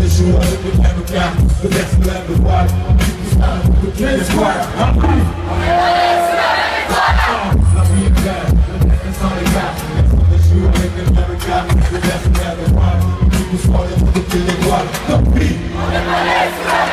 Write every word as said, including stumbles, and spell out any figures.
le jour avec le même regard, le verre se lève le voile. Le pied espoir, un prix. On est allé sur la même étoile. La vie est belle, le destin sans les gars. Le jour avec le même regard, le verre se lève le voile. Nous nous soyons pour le pied l'étoile. Tant pis. On est allé sur la